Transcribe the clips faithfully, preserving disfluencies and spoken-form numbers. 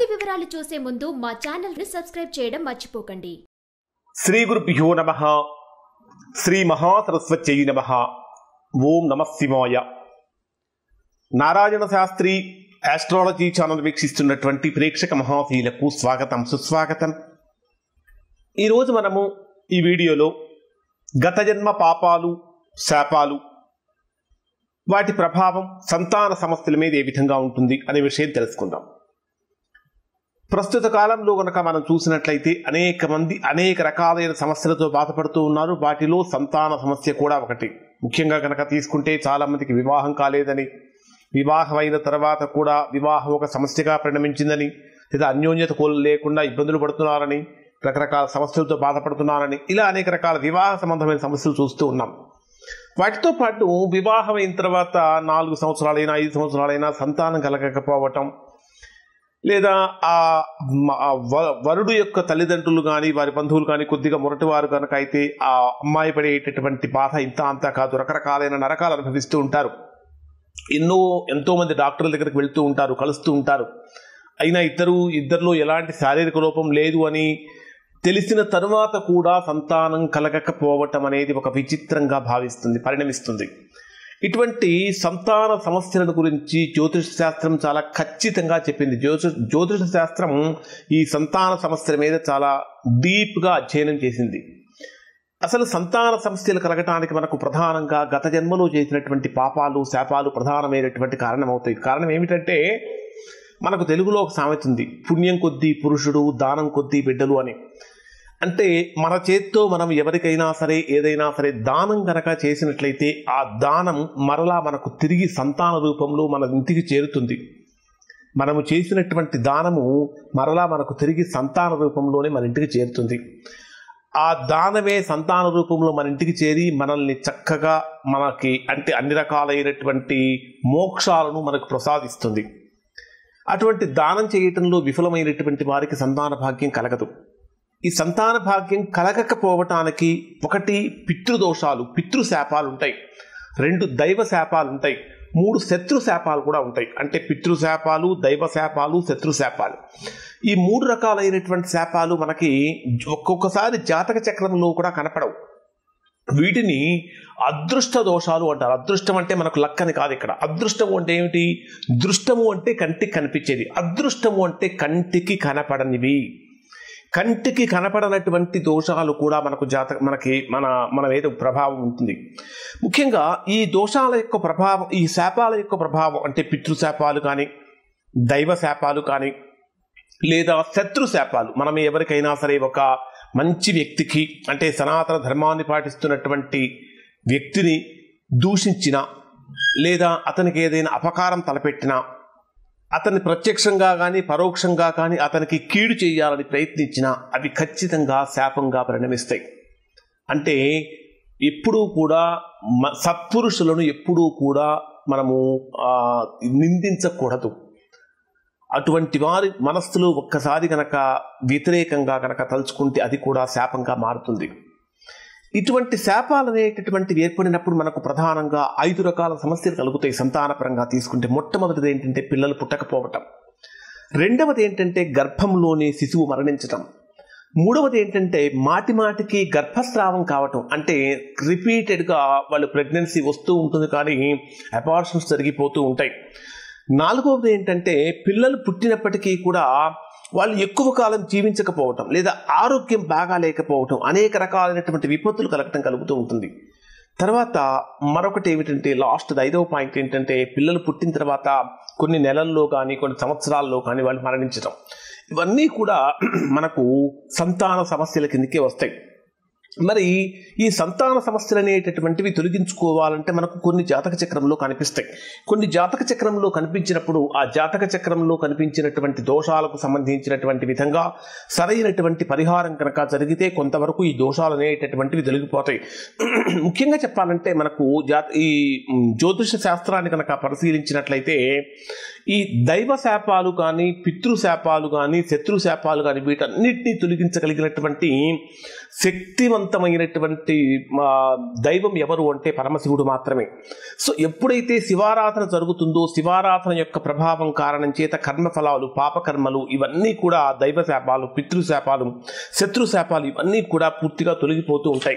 పూర్తి వివరాలు చూసే ముందు మా ఛానల్ ని సబ్స్క్రైబ్ చేయడం మర్చిపోకండి. శ్రీ గురుభ్యో నమః. శ్రీ మహాసరస్వత్యై నమః. ఓం నమః శివాయ. నారాయణ శాస్త్రి ఆస్ట్రాలజీ ఛానల్ వీక్షిస్తున్నటువంటి ప్రేక్షక మహాశీలకు స్వాగతం, సుస్వాగతం. ఈరోజు మనము ఈ వీడియోలో గత జన్మ పాపాలు, శాపాలు, వాటి ప్రభావం సంతాన సమస్యల మీద ఏ విధంగా ఉంటుంది అనే విషయం తెలుసుకుందాం. ప్రస్తుత కాలంలో కనుక మనం చూసినట్లయితే అనేక మంది అనేక రకాలైన సమస్యలతో బాధపడుతూ ఉన్నారు. వాటిలో సంతాన సమస్య కూడా ఒకటి. ముఖ్యంగా కనుక తీసుకుంటే చాలామందికి వివాహం కాలేదని, వివాహం అయిన తర్వాత కూడా వివాహం ఒక సమస్యగా పరిణమించిందని, లేదా అన్యోన్యత కోలు లేకుండా ఇబ్బందులు పడుతున్నారని, రకరకాల సమస్యలతో బాధపడుతున్నారని, ఇలా అనేక రకాల వివాహ సంబంధమైన సమస్యలు చూస్తూ ఉన్నాం. వాటితో పాటు వివాహం అయిన తర్వాత నాలుగు సంవత్సరాలైనా ఐదు సంవత్సరాలైనా సంతానం కలగకపోవటం, లేదా ఆ వరుడు యొక్క తల్లిదండ్రులు కానీ వారి బంధువులు కానీ కొద్దిగా మొరటివారు కనుక అయితే ఆ అమ్మాయి పడేటటువంటి బాధ ఇంత అంతా కాదు, రకరకాలైన నరకాలు అనుభవిస్తూ ఉంటారు. ఎన్నో ఎంతో మంది డాక్టర్ల దగ్గరికి వెళ్తూ ఉంటారు, కలుస్తూ ఉంటారు. అయినా ఇద్దరు ఇద్దరిలో ఎలాంటి శారీరక లోపం లేదు అని తెలిసిన తరువాత కూడా సంతానం కలగకపోవటం అనేది ఒక విచిత్రంగా భావిస్తుంది, పరిణమిస్తుంది. ఇటువంటి సంతాన సమస్యల గురించి జ్యోతిష శాస్త్రం చాలా ఖచ్చితంగా చెప్పింది. జ్యోతిష జ్యోతిష శాస్త్రం ఈ సంతాన సమస్యల మీద చాలా డీప్గా అధ్యయనం చేసింది. అసలు సంతాన సమస్యలు కలగటానికి మనకు ప్రధానంగా గత జన్మలో చేసినటువంటి పాపాలు, శాపాలు ప్రధానమైనటువంటి కారణం అవుతాయి. కారణం ఏమిటంటే, మనకు తెలుగులో ఒక సామెత ఉంది, పుణ్యం కొద్దీ పురుషుడు, దానం కొద్దీ బిడ్డలు అని. అంటే మన చేత్తో మనం ఎవరికైనా సరే ఏదైనా సరే దానం కనుక చేసినట్లయితే ఆ దానం మరలా మనకు తిరిగి సంతాన రూపంలో మన ఇంటికి చేరుతుంది. మనము చేసినటువంటి దానము మరలా మనకు తిరిగి సంతాన రూపంలోనే మన ఇంటికి చేరుతుంది. ఆ దానమే సంతాన రూపంలో మన ఇంటికి చేరి మనల్ని చక్కగా మనకి అంటే అన్ని రకాలైనటువంటి మోక్షాలను మనకు ప్రసాదిస్తుంది. అటువంటి దానం చేయటంలో విఫలమైనటువంటి వారికి సంతాన భాగ్యం కలగదు. ఈ సంతాన భాగ్యం కలగకపోవటానికి ఒకటి పితృదోషాలు, పితృశాపాలు ఉంటాయి. రెండు దైవ శాపాలు ఉంటాయి. మూడు శత్రు శాపాలు కూడా ఉంటాయి. అంటే పితృశాపాలు, దైవ శాపాలు, శత్రు శాపాలు. ఈ మూడు రకాలైనటువంటి శాపాలు మనకి ఒక్కొక్కసారి జాతక చక్రంలో కూడా కనపడవు. వీటిని అదృష్ట దోషాలు అంటారు. అదృష్టం అంటే మనకు లక్కని కాదు. ఇక్కడ అదృష్టము అంటే ఏమిటి? దృష్టము అంటే కంటికి కనిపించేది, అదృష్టము అంటే కంటికి కనపడనివి. కంటికి కనపడనటువంటి దోషాలు కూడా మనకు జాతక మనకి మన మన మీద ప్రభావం ఉంటుంది. ముఖ్యంగా ఈ దోషాల యొక్క ప్రభావం, ఈ శాపాల యొక్క ప్రభావం అంటే పితృశాపాలు కానీ, దైవ శాపాలు కానీ, లేదా శత్రు శాపాలు. మనం ఎవరికైనా సరే ఒక మంచి వ్యక్తికి అంటే సనాతన ధర్మాన్ని పాటిస్తున్నటువంటి వ్యక్తిని దూషించిన, లేదా అతనికి ఏదైనా అపకారం తలపెట్టినా, అతన్ని ప్రత్యక్షంగా కానీ పరోక్షంగా కానీ అతనికి కీడు చేయాలని ప్రయత్నించినా అవి ఖచ్చితంగా శాపంగా పరిణమిస్తాయి. అంటే ఎప్పుడూ కూడా సత్పురుషులను ఎప్పుడూ కూడా మనము నిందించకూడదు. అటువంటి వారి మనస్సులో ఒక్కసారి కనుక వ్యతిరేకంగా కనుక తలుచుకుంటే అది కూడా శాపంగా మారుతుంది. ఇటువంటి శాపాలు అనేటటువంటివి ఏర్పడినప్పుడు మనకు ప్రధానంగా ఐదు రకాల సమస్యలు కలుగుతాయి. సంతానపరంగా తీసుకుంటే మొట్టమొదటిది ఏంటంటే పిల్లలు పుట్టకపోవటం, రెండవది ఏంటంటే గర్భంలోనే శిశువు మరణించటం, మూడవది ఏంటంటే మాటి మాటికి గర్భస్రావం కావటం, అంటే రిపీటెడ్గా వాళ్ళు ప్రెగ్నెన్సీ వస్తూ ఉంటుంది కానీ అబార్షన్స్ జరిగిపోతూ ఉంటాయి. నాలుగవది ఏంటంటే పిల్లలు పుట్టినప్పటికీ కూడా వాళ్ళు ఎక్కువ కాలం జీవించకపోవటం, లేదా ఆరోగ్యం బాగా లేకపోవటం, అనేక రకాలైనటువంటి విపత్తులు కలగటం కలుగుతూ ఉంటుంది. తర్వాత మరొకటి ఏమిటంటే లాస్ట్ ఐదవ పాయింట్ ఏంటంటే పిల్లలు పుట్టిన తర్వాత కొన్ని నెలల్లో కానీ కొన్ని సంవత్సరాల్లో కానీ వాళ్ళు మరణించడం. ఇవన్నీ కూడా మనకు సంతాన సమస్యల కిందకే వస్తాయి. మరి ఈ సంతాన సమస్యలు అనేటటువంటివి తొలగించుకోవాలంటే మనకు కొన్ని జాతక చక్రంలో కనిపిస్తాయి. కొన్ని జాతక చక్రంలో కనిపించినప్పుడు ఆ జాతక చక్రంలో కనిపించినటువంటి దోషాలకు సంబంధించినటువంటి విధంగా సరైనటువంటి పరిహారం కనుక జరిగితే కొంతవరకు ఈ దోషాలు అనేటటువంటివి తొలగిపోతాయి. ముఖ్యంగా చెప్పాలంటే మనకు జా ఈ జ్యోతిష శాస్త్రాన్ని కనుక పరిశీలించినట్లయితే ఈ దైవ శాపాలు కానీ పితృశాపాలు కానీ శత్రుశాపాలు కానీ వీటన్నిటినీ తొలగించగలిగినటువంటి శక్తివంతమైనటువంటి దైవం ఎవరు అంటే పరమశివుడు మాత్రమే. సో ఎప్పుడైతే శివారాధన జరుగుతుందో శివారాధన యొక్క ప్రభావం కారణం చేత కర్మఫలాలు పాపకర్మలు ఇవన్నీ కూడా దైవ శాపాలు పితృశాపాలు శత్రుశాపాలు ఇవన్నీ కూడా పూర్తిగా తొలగిపోతూ ఉంటాయి.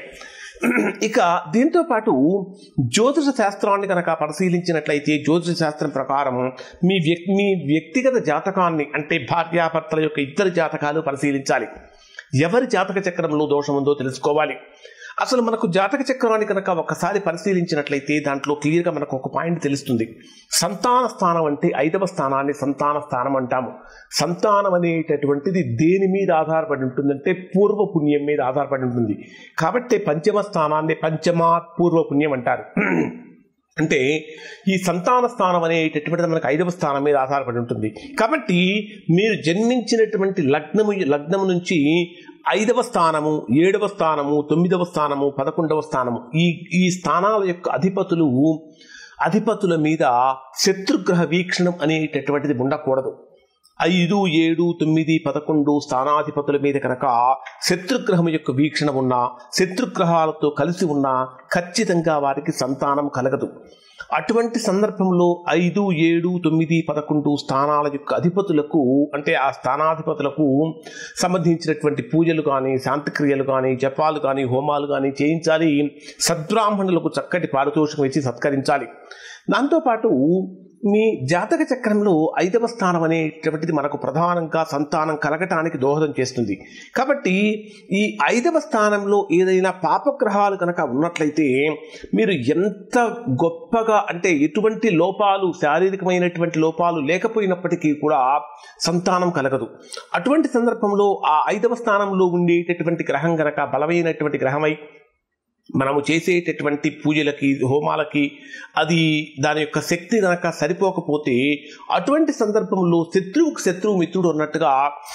ఇక దీంతో పాటు జ్యోతిష శాస్త్రాన్ని కనుక పరిశీలించినట్లయితే జ్యోతిష శాస్త్రం ప్రకారం మీ వ్యక్తి మీ వ్యక్తిగత జాతకాన్ని అంటే భార్యాభర్తల యొక్క ఇద్దరు జాతకాలు పరిశీలించాలి. ఎవరి జాతక చక్రంలో దోషం ఉందో తెలుసుకోవాలి. అసలు మనకు జాతక చక్రాన్ని కనుక ఒకసారి పరిశీలించినట్లయితే దాంట్లో క్లియర్గా మనకు ఒక పాయింట్ తెలుస్తుంది. సంతాన స్థానం అంటే ఐదవ స్థానాన్ని సంతాన స్థానం అంటాము. సంతానం అనేటటువంటిది దేని మీద ఆధారపడి ఉంటుందంటే పూర్వ పుణ్యం మీద ఆధారపడి ఉంటుంది. కాబట్టి పంచమ స్థానాన్ని పంచమా పూర్వ పుణ్యం అంటారు. అంటే ఈ సంతాన స్థానం అనేటటువంటిది మనకు ఐదవ స్థానం మీద ఆధారపడి ఉంటుంది. కాబట్టి మీరు జన్మించినటువంటి లగ్నము లగ్నము నుంచి ఐదవ స్థానము ఏడవ స్థానము తొమ్మిదవ స్థానము పదకొండవ స్థానము ఈ ఈ స్థానాల యొక్క అధిపతులు అధిపతుల మీద శత్రుగ్రహ వీక్షణం అనేటటువంటిది ఉండకూడదు. ఐదు ఏడు తొమ్మిది పదకొండు స్థానాధిపతుల మీద కనుక శత్రుగ్రహం యొక్క వీక్షణ ఉన్నా శత్రుగ్రహాలతో కలిసి ఉన్నా ఖచ్చితంగా వారికి సంతానం కలగదు. అటువంటి సందర్భంలో ఐదు ఏడు తొమ్మిది పదకొండు స్థానాల యొక్క అధిపతులకు అంటే ఆ స్థానాధిపతులకు సంబంధించినటువంటి పూజలు కానీ శాంతిక్రియలు కానీ జపాలు కానీ హోమాలు కానీ చేయించాలి. సద్బ్రాహ్మణులకు చక్కటి పారితోషికం ఇచ్చి సత్కరించాలి. దాంతోపాటు మీ జాతక చక్రంలో ఐదవ స్థానం అనేటువంటిది మనకు ప్రధానంగా సంతానం కలగటానికి దోహదం చేస్తుంది. కాబట్టి ఈ ఐదవ స్థానంలో ఏదైనా పాపగ్రహాలు కనుక ఉన్నట్లయితే మీరు ఎంత గొప్పగా అంటే ఎటువంటి లోపాలు శారీరకమైనటువంటి లోపాలు లేకపోయినప్పటికీ కూడా సంతానం కలగదు. అటువంటి సందర్భంలో ఆ ఐదవ స్థానంలో ఉండేటటువంటి గ్రహం కనుక బలమైనటువంటి గ్రహమై మనము చేసేటటువంటి పూజలకి హోమాలకి అది దాని యొక్క శక్తి కనుక సరిపోకపోతే అటువంటి సందర్భంలో శత్రువుకు శత్రువు మిత్రుడు అన్నట్టుగా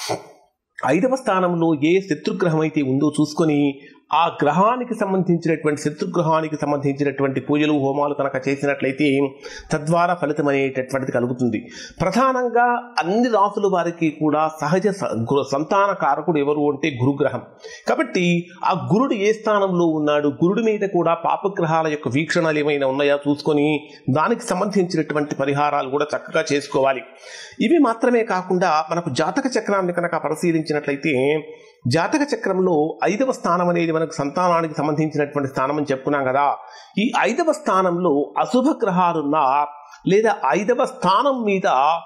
ఐదవ స్థానంలో ఏ శత్రుగ్రహం అయితే ఉందో చూసుకొని ఆ గ్రహానికి సంబంధించినటువంటి శత్రుగ్రహానికి సంబంధించినటువంటి పూజలు హోమాలు కనుక చేసినట్లయితే తద్వారా ఫలితం అనేటటువంటిది కలుగుతుంది. ప్రధానంగా అన్ని రాసుల వారికి కూడా సహజ సంతాన కారకుడు ఎవరు అంటే గురుగ్రహం. కాబట్టి ఆ గురుడు ఏ స్థానంలో ఉన్నాడు, గురుడి మీద కూడా పాపగ్రహాల యొక్క వీక్షణలు ఏమైనా ఉన్నాయా చూసుకొని దానికి సంబంధించినటువంటి పరిహారాలు కూడా చక్కగా చేసుకోవాలి. ఇవి మాత్రమే కాకుండా మనకు జాతక చక్రాన్ని కనుక పరిశీలించినట్లయితే జాతక చక్రంలో ఐదవ స్థానం అనేది మనకు సంతానానికి సంబంధించినటువంటి స్థానం అని చెప్పుకున్నాం కదా. ఈ ఐదవ స్థానంలో అశుభ గ్రహాలున్నా లేదా ఐదవ స్థానం మీద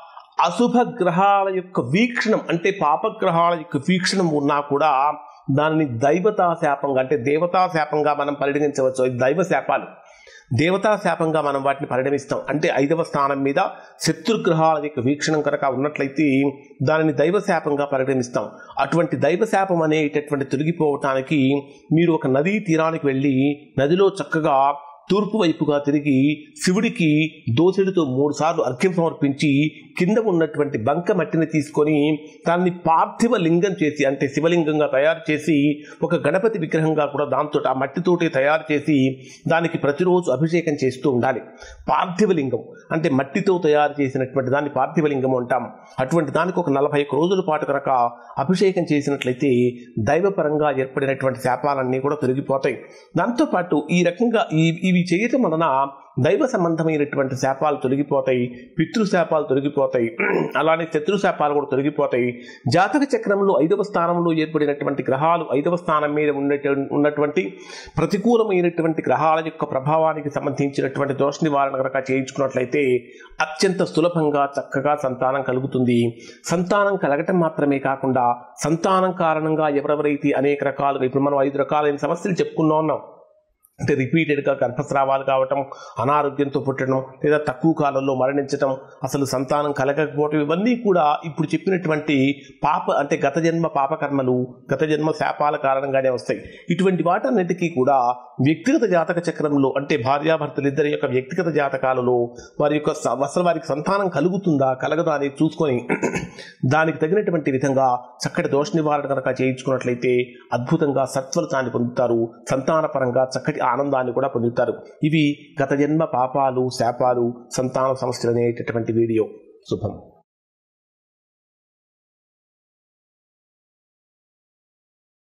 అశుభ గ్రహాల యొక్క వీక్షణం అంటే పాపగ్రహాల యొక్క వీక్షణం ఉన్నా కూడా దానిని దైవతా శాపంగా అంటే దేవతా శాపంగా మనం పరిగణించవచ్చు. దైవ శాపాలు దేవతా శాపంగా మనం వాటిని పరిగణిస్తాం. అంటే ఐదవ స్థానం మీద శత్రుగ్రహాల యొక్క వీక్షణం కనుక ఉన్నట్లయితే దానిని దైవ శాపంగా పరిగణిస్తాం. అటువంటి దైవ శాపం అనేటటువంటి తొలగిపోవటానికి మీరు ఒక నదీ తీరానికి వెళ్ళి నదిలో చక్కగా తూర్పు వైపుగా తిరిగి శివుడికి దోసెడితో మూడు సార్లు అర్ఘ్యం సమర్పించి కింద ఉన్నటువంటి బంక మట్టిని తీసుకొని దాన్ని పార్థివ లింగం చేసి అంటే శివలింగంగా తయారు చేసి ఒక గణపతి విగ్రహంగా కూడా దాంతో ఆ మట్టితోటి తయారు చేసి దానికి ప్రతిరోజు అభిషేకం చేస్తూ ఉండాలి. పార్థివ లింగం అంటే మట్టితో తయారు చేసినటువంటి దాన్ని పార్థివ లింగం అంటాం. అటువంటి దానికి ఒక నలభై ఒక్క రోజుల పాటు కనుక అభిషేకం చేసినట్లయితే దైవపరంగా ఏర్పడినటువంటి శాపాలన్నీ కూడా తొలగిపోతాయి. దాంతోపాటు ఈ రకంగా ఈ ఇవి చేయటం వలన దైవ సంబంధమైనటువంటి శాపాలు తొలగిపోతాయి, పితృశాపాలు తొలగిపోతాయి, అలానే శత్రుశాపాలు కూడా తొలగిపోతాయి. జాతక చక్రంలో ఐదవ స్థానంలో ఏర్పడినటువంటి గ్రహాలు ఐదవ స్థానం మీద ఉన్నటువంటి ప్రతికూలమైనటువంటి గ్రహాల యొక్క ప్రభావానికి సంబంధించినటువంటి దోష నివారణ కనుక చేయించుకున్నట్లయితే అత్యంత సులభంగా చక్కగా సంతానం కలుగుతుంది. సంతానం కలగటం మాత్రమే కాకుండా సంతానం కారణంగా ఎవరెవరైతే అనేక రకాలుగా ఇప్పుడు మనం ఐదు రకాలైన సమస్యలు చెప్పుకున్నా ఉన్నాం. అంటే రిపీటెడ్గా గర్భస్రావాలు కావటం, అనారోగ్యంతో పుట్టడం, లేదా తక్కువ కాలంలో మరణించటం, అసలు సంతానం కలగకపోవటం, ఇవన్నీ కూడా ఇప్పుడు చెప్పినటువంటి పాప అంటే గత జన్మ పాపకర్మలు గత జన్మ శాపాల కారణంగానే వస్తాయి. ఇటువంటి వాటన్నిటికీ కూడా వ్యక్తిగత జాతక చక్రంలో అంటే భార్యాభర్తలు ఇద్దరి యొక్క వ్యక్తిగత జాతకాలలో వారి యొక్క అసలు వారికి సంతానం కలుగుతుందా కలగదా అని చూసుకొని దానికి తగినటువంటి విధంగా చక్కటి దోష నివారణ కనుక చేయించుకున్నట్లయితే అద్భుతంగా సత్ఫలితాన్ని పొందుతారు. సంతానపరంగా చక్కటి ఆనందాన్ని కూడా పొందుతారు. ఇవి గత జన్మ పాపాలు శాపాలు సంతాన సమస్యలు అనేటటువంటి వీడియో. శుభం.